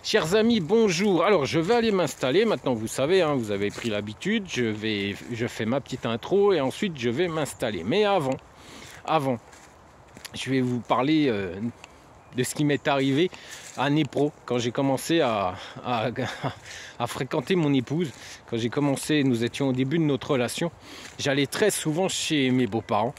Chers amis, bonjour. Alors, je vais aller m'installer. Maintenant, vous savez, hein, vous avez pris l'habitude. Je fais ma petite intro et ensuite, je vais m'installer. Mais avant, je vais vous parler de ce qui m'est arrivé à Népro quand j'ai commencé à fréquenter mon épouse. Quand j'ai commencé, nous étions au début de notre relation. J'allais très souvent chez mes beaux-parents.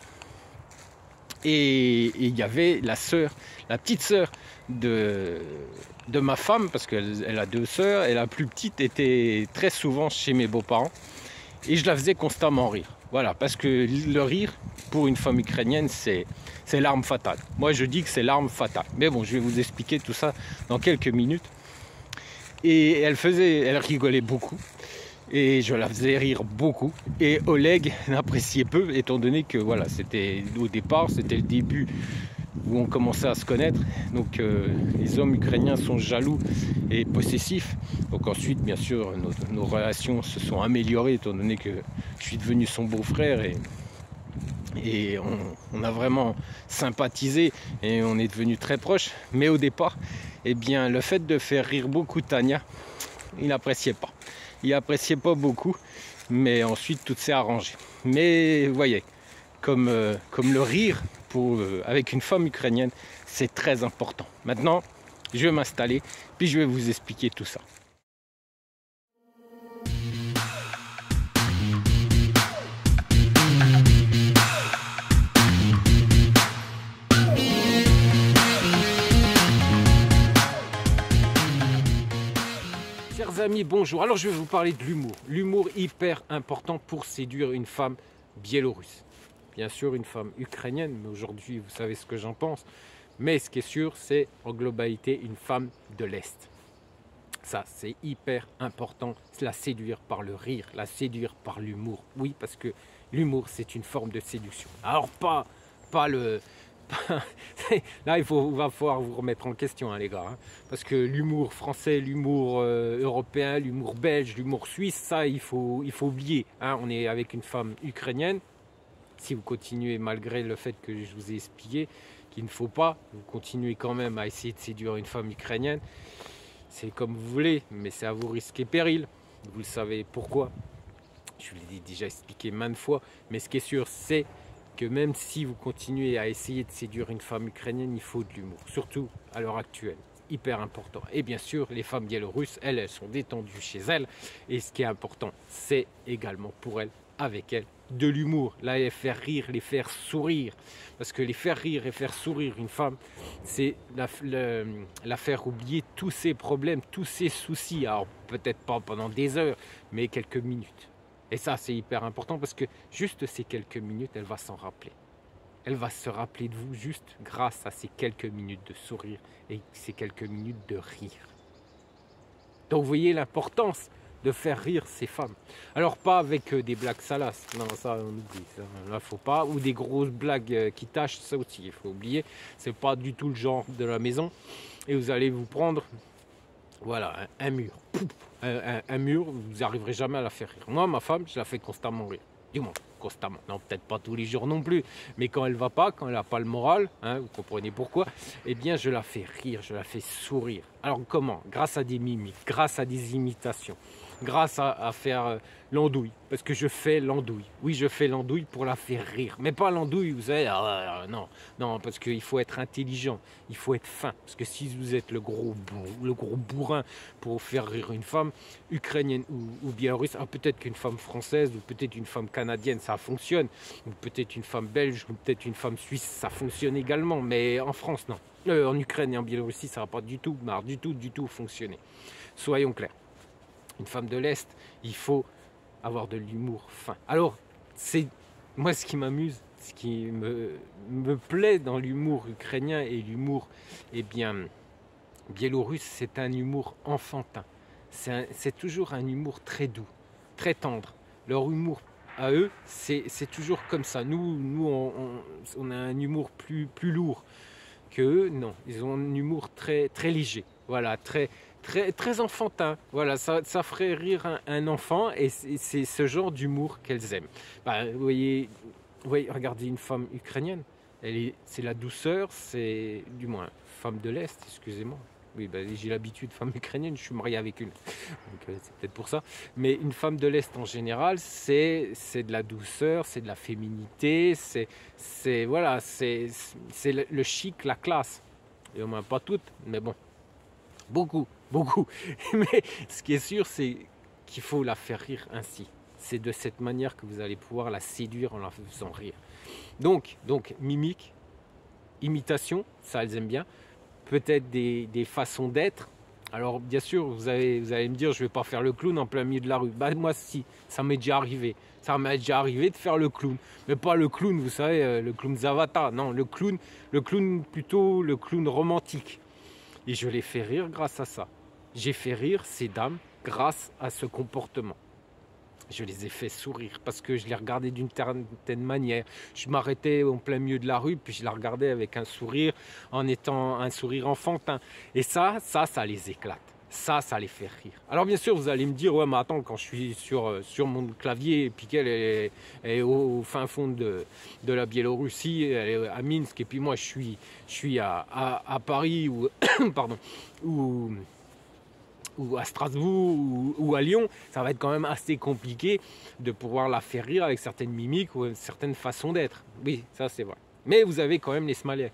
Et il y avait la petite sœur de ma femme, parce qu'elle a deux sœurs, et la plus petite était très souvent chez mes beaux-parents. Et je la faisais constamment rire. Voilà, parce que le rire, pour une femme ukrainienne, c'est l'arme fatale. Moi, je dis que c'est l'arme fatale. Mais bon, je vais vous expliquer tout ça dans quelques minutes. Et elle rigolait beaucoup. Et je la faisais rire beaucoup. Et Oleg n'appréciait peu, étant donné que voilà, c'était au départ, c'était le début où on commençait à se connaître. Donc les hommes ukrainiens sont jaloux et possessifs. Donc ensuite, bien sûr, nos relations se sont améliorées, étant donné que je suis devenu son beau-frère et on a vraiment sympathisé et on est devenu très proches. Mais au départ, eh bien, le fait de faire rire beaucoup Tania, il n'appréciait pas. Il n'appréciait pas beaucoup, mais ensuite tout s'est arrangé. Mais vous voyez, comme le rire avec une femme ukrainienne, c'est très important. Maintenant, je vais m'installer, puis je vais vous expliquer tout ça. Chers amis, bonjour. Alors je vais vous parler de l'humour. L'humour hyper important pour séduire une femme biélorusse. Bien sûr une femme ukrainienne, mais aujourd'hui vous savez ce que j'en pense. Mais ce qui est sûr, c'est en globalité une femme de l'Est. Ça, c'est hyper important, la séduire par le rire, la séduire par l'humour. Oui, parce que l'humour, c'est une forme de séduction. Alors pas le... Là, va falloir vous remettre en question, hein, les gars. Hein, parce que l'humour français, l'humour européen, l'humour belge, l'humour suisse, ça, il faut oublier. Hein, on est avec une femme ukrainienne. Si vous continuez, malgré le fait que je vous ai expliqué qu'il ne faut pas, vous continuez quand même à essayer de séduire une femme ukrainienne. C'est comme vous voulez, mais c'est à vous risque et péril. Vous le savez pourquoi. Je vous l'ai déjà expliqué maintes fois. Mais ce qui est sûr, c'est que même si vous continuez à essayer de séduire une femme ukrainienne, il faut de l'humour, surtout à l'heure actuelle, hyper important. Et bien sûr, les femmes biélorusses, elles sont détendues chez elles, et ce qui est important, c'est également pour elles, avec elles, de l'humour, là, les faire rire, les faire sourire, parce que les faire rire et faire sourire une femme, c'est la faire oublier tous ses problèmes, tous ses soucis, alors peut-être pas pendant des heures, mais quelques minutes. Et ça, c'est hyper important parce que juste ces quelques minutes, elle va s'en rappeler. Elle va se rappeler de vous juste grâce à ces quelques minutes de sourire et ces quelques minutes de rire. Donc, vous voyez l'importance de faire rire ces femmes. Alors, pas avec des blagues salaces. Non, ça, on oublie. Ça, là, faut pas. Ou des grosses blagues qui tâchent, ça aussi, il faut oublier. C'est pas du tout le genre de la maison. Et vous allez vous prendre... Voilà, un mur. Un mur, vous n'arriverez jamais à la faire rire. Moi, ma femme, je la fais constamment rire. Du moins, constamment. Non, peut-être pas tous les jours non plus. Mais quand elle ne va pas, quand elle n'a pas le moral, hein, vous comprenez pourquoi, eh bien, je la fais rire, je la fais sourire. Alors, comment? Grâce à des mimiques, grâce à des imitations, grâce à faire l'andouille. Parce que je fais l'andouille. Oui, je fais l'andouille pour la faire rire. Mais pas l'andouille, vous savez, non, parce qu'il faut être intelligent, il faut être fin. Parce que si vous êtes le gros bourrin pour faire rire une femme ukrainienne ou biélorusse, peut-être qu'une femme française ou peut-être une femme canadienne, ça fonctionne. Ou peut-être une femme belge ou peut-être une femme suisse, ça fonctionne également. Mais en France, non. En Ukraine et en Biélorussie, ça ne va pas du tout fonctionner. Soyons clairs. Une femme de l'Est, il faut avoir de l'humour fin. Alors, c'est moi ce qui m'amuse, ce qui me plaît dans l'humour ukrainien et l'humour biélorusse, c'est un humour enfantin. C'est toujours un humour très doux, très tendre. Leur humour à eux, c'est toujours comme ça. Nous on a un humour plus lourd que eux. Non, ils ont un humour très léger. Voilà, très enfantin. Voilà, ça ferait rire un enfant et c'est ce genre d'humour qu'elles aiment. Vous voyez, regardez une femme ukrainienne. C'est la douceur, c'est du moins femme de l'Est, excusez-moi. Oui, bah, j'ai l'habitude, femme ukrainienne, je suis marié avec une. Donc c'est peut-être pour ça. Mais une femme de l'Est en général, c'est de la douceur, c'est de la féminité, voilà, c'est le chic, la classe. Et au moins pas toutes, mais bon, beaucoup, beaucoup. Mais ce qui est sûr, c'est qu'il faut la faire rire ainsi. C'est de cette manière que vous allez pouvoir la séduire en la faisant rire. Donc mimique, imitation, ça elles aiment bien. Peut-être des façons d'être. Alors bien sûr, vous allez me dire, je ne vais pas faire le clown en plein milieu de la rue. Bah moi si, ça m'est déjà arrivé. Ça m'est déjà arrivé de faire le clown. Mais pas le clown, vous savez, le clown Zavata. Non, le clown plutôt le clown romantique. Et je les fais rire grâce à ça. J'ai fait rire ces dames grâce à ce comportement. Je les ai fait sourire parce que je les regardais d'une certaine manière. Je m'arrêtais en plein milieu de la rue, puis je la regardais avec un sourire, en étant un sourire enfantin. Et ça les éclate. Ça les fait rire. Alors bien sûr, vous allez me dire, ouais, mais attends, quand je suis sur mon clavier, et puis qu'elle est au fin fond de la Biélorussie, elle est à Minsk, et puis moi je suis à Paris, ou pardon, ou à Strasbourg ou à Lyon, ça va être quand même assez compliqué de pouvoir la faire rire avec certaines mimiques ou certaines façons d'être. Oui, ça c'est vrai. Mais vous avez quand même les smileys.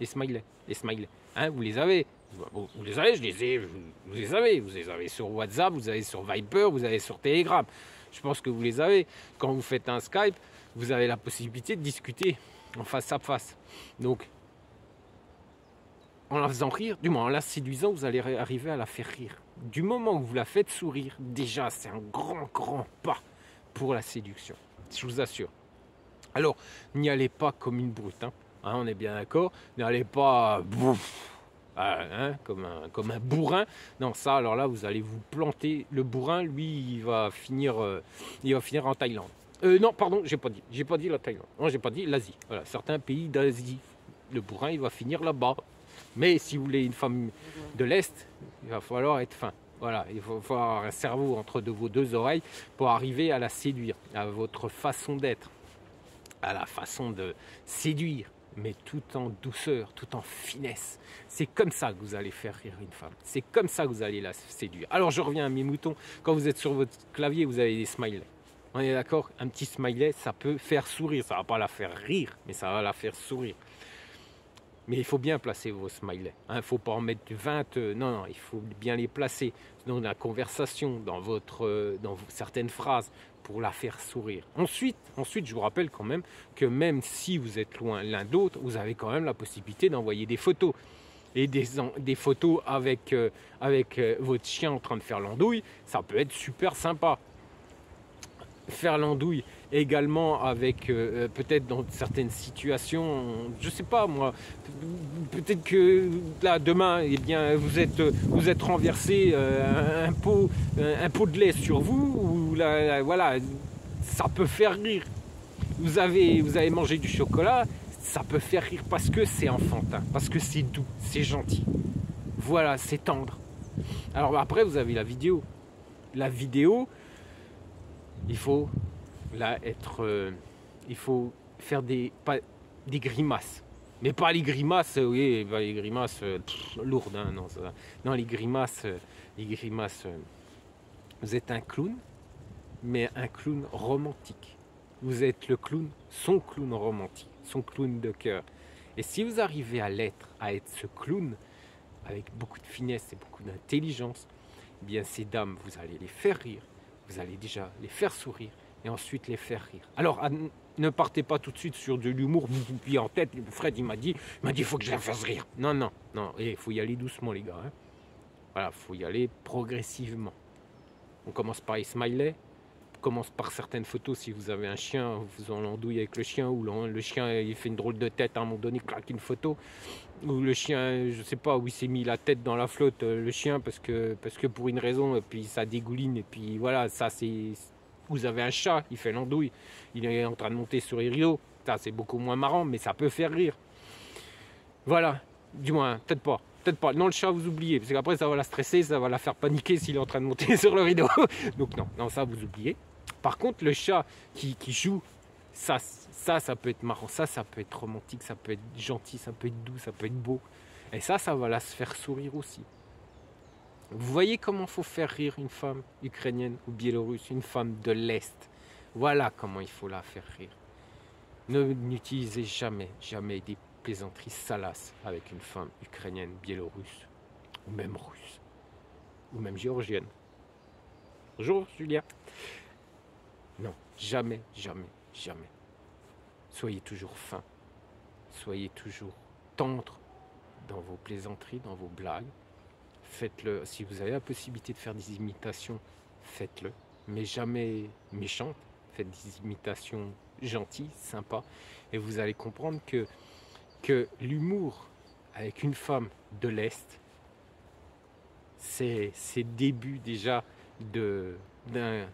Hein, vous les avez. Vous les avez, vous les avez. Vous les avez sur WhatsApp, vous les avez sur Viber, vous les avez sur Telegram. Je pense que vous les avez. Quand vous faites un Skype, vous avez la possibilité de discuter en face à face. Donc, en la faisant rire, du moins en la séduisant, vous allez arriver à la faire rire. Du moment où vous la faites sourire, déjà c'est un grand pas pour la séduction, je vous assure. Alors, n'y allez pas comme une brute, hein, on est bien d'accord, n'y allez pas comme un bourrin. Non, ça, alors là, vous allez vous planter. Le bourrin, lui, il va finir en Thaïlande. Non, pardon, j'ai pas dit la Thaïlande. Non, j'ai pas dit l'Asie. Voilà, certains pays d'Asie. Le bourrin, il va finir là-bas. Mais si vous voulez une femme de l'Est, il va falloir être fin. Voilà, il faut avoir un cerveau entre vos deux oreilles pour arriver à la séduire, à votre façon d'être, à la façon de séduire, mais tout en douceur, tout en finesse. C'est comme ça que vous allez faire rire une femme. C'est comme ça que vous allez la séduire. Alors je reviens à mes moutons. Quand vous êtes sur votre clavier, vous avez des smileys. On est d'accord? Un petit smiley, ça peut faire sourire. Ça ne va pas la faire rire, mais ça va la faire sourire. Mais il faut bien placer vos smileys. Il ne faut pas en mettre 20. Non, il faut bien les placer dans la conversation, dans certaines phrases, pour la faire sourire. Ensuite, je vous rappelle quand même que même si vous êtes loin l'un d'autre, vous avez quand même la possibilité d'envoyer des photos. Et des photos avec votre chien en train de faire l'andouille, ça peut être super sympa. Faire l'andouille également avec peut-être dans certaines situations, je sais pas moi, peut-être que là demain, eh bien vous êtes renversé un pot de lait sur vous, ou là, voilà, ça peut faire rire. Vous avez mangé du chocolat, ça peut faire rire parce que c'est enfantin, parce que c'est doux, c'est gentil. Voilà, c'est tendre. Alors après, vous avez la vidéo. La vidéo, il faut il faut faire des grimaces, mais pas les grimaces, oui, les grimaces lourdes, hein, non, les grimaces, vous êtes un clown, mais un clown romantique. Vous êtes son clown romantique, son clown de cœur. Et si vous arrivez à être ce clown avec beaucoup de finesse et beaucoup d'intelligence, eh bien ces dames, vous allez les faire rire, vous allez déjà les faire sourire, et ensuite les faire rire. Alors, ne partez pas tout de suite sur de l'humour, puis en tête, Fred, il m'a dit, il faut que je la fasse rire. Non, il faut y aller doucement, les gars. Hein. Voilà, il faut y aller progressivement. On commence par les smileys, on commence par certaines photos. Si vous avez un chien, vous faisant l'andouille avec le chien, ou le chien, il fait une drôle de tête, à un moment donné, claque une photo. Ou le chien, je sais pas, où il s'est mis la tête dans la flotte, le chien, parce que pour une raison, et puis ça dégouline, et puis voilà, ça c'est... Vous avez un chat, il fait l'andouille, il est en train de monter sur les rideaux. Ça, c'est beaucoup moins marrant, mais ça peut faire rire. Voilà, du moins, peut-être pas. Non, le chat, vous oubliez, parce qu'après, ça va la stresser, ça va la faire paniquer s'il est en train de monter sur le rideau. Donc non, ça, vous oubliez. Par contre, le chat qui joue, ça peut être marrant, ça peut être romantique, ça peut être gentil, ça peut être doux, ça peut être beau. Et ça va la faire sourire aussi. Vous voyez comment il faut faire rire une femme ukrainienne ou biélorusse, une femme de l'Est. Voilà comment il faut la faire rire. N'utilisez jamais, jamais des plaisanteries salaces avec une femme ukrainienne, biélorusse, ou même russe, ou même géorgienne. Bonjour Julien. Non, jamais, jamais, jamais. Soyez toujours fin, soyez toujours tendre dans vos plaisanteries, dans vos blagues. Faites-le, si vous avez la possibilité de faire des imitations, faites-le, mais jamais méchantes. Faites des imitations gentilles, sympas, et vous allez comprendre que l'humour avec une femme de l'Est, c'est le début déjà d'un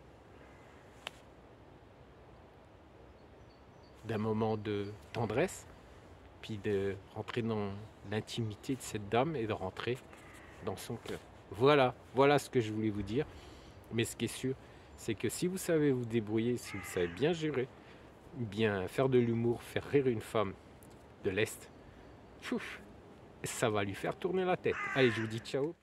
moment de tendresse, puis de rentrer dans l'intimité de cette dame et de rentrer dans son cœur. Voilà ce que je voulais vous dire. Mais ce qui est sûr, c'est que si vous savez vous débrouiller, si vous savez bien gérer, bien faire de l'humour, faire rire une femme de l'Est, ça va lui faire tourner la tête. Allez, je vous dis ciao.